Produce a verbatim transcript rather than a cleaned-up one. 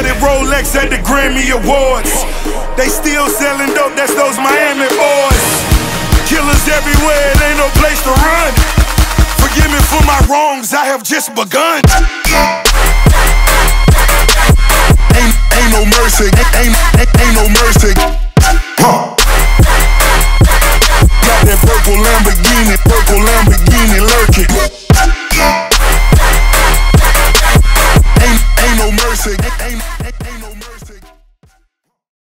Studded Rolex at the Grammy Awards. They still selling dope, that's those Miami boys. Killers everywhere, it ain't no place to run. Forgive me for my wrongs, I have just begun. Ain't, ain't no mercy, ain't, ain't, ain't no mercy.